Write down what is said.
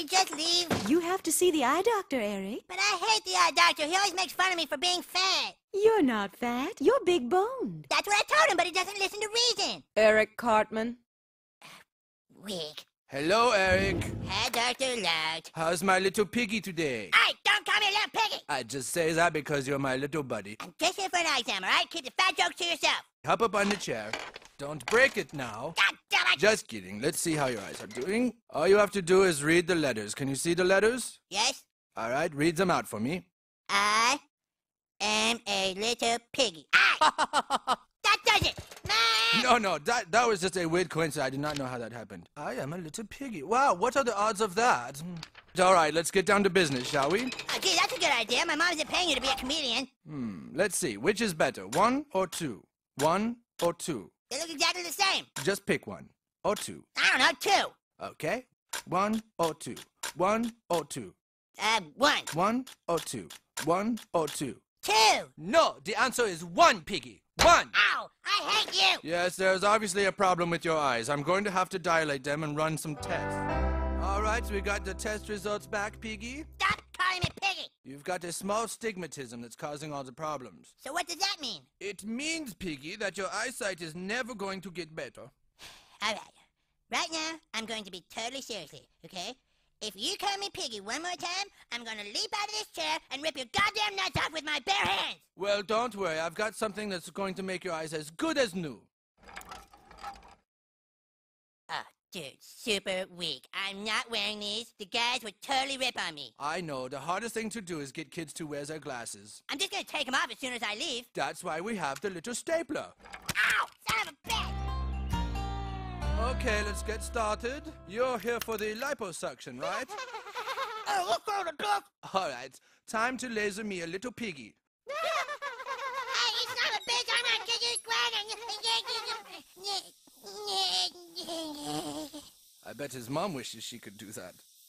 we just leave? You have to see the eye doctor, Eric. But I hate the eye doctor. He always makes fun of me for being fat. You're not fat. You're big boned. That's what I told him, but he doesn't listen to reason. Eric Cartman. Weak. Hello, Eric. Hi, Dr. Loud. How's my little piggy today? Hey, don't call me a little piggy. I just say that because you're my little buddy. I'm just here for an eye exam, all right? Keep the fat jokes to yourself. Hop up on the chair. Don't break it now. God damn it. Just kidding. Let's see how your eyes are doing. All you have to do is read the letters. Can you see the letters? Yes? All right, read them out for me. I am a little piggy. That does it. No, that was just a weird coincidence. I did not know how that happened. I am a little piggy. Wow, what are the odds of that? All right, let's get down to business, shall we? Oh, gee, that's a good idea. My mom isn't paying you to be a comedian. Let's see. Which is better, 1 or 2? 1 or 2? They look exactly the same. Just pick 1 or 2. I don't know, 2. Okay? 1 or 2? 1 or 2? 1. 1 or 2? 1 or 2? 2. No, the answer is 1, piggy. 1! Ow! I hate you! Yes, there's obviously a problem with your eyes. I'm going to have to dilate them and run some tests. All right, so we got the test results back, piggy. Stop calling me piggy! You've got a small stigmatism that's causing all the problems. So what does that mean? It means, piggy, that your eyesight is never going to get better. All right. Right now, I'm going to be totally seriously, okay? If you call me piggy one more time, I'm going to leap out of this chair and rip your goddamn nuts off with my bare hands! Well, don't worry. I've got something that's going to make your eyes as good as new. Oh, dude, super weak. I'm not wearing these. The guys would totally rip on me. I know. The hardest thing to do is get kids to wear their glasses. I'm just going to take them off as soon as I leave. That's why we have the little stapler. Ow! Son of a bitch! Okay, let's get started. You're here for the liposuction, right? Oh, look for the book! All right, time to laser me a little piggy. Hey, you son of a bitch! I'm not getting you I bet his mom wishes she could do that.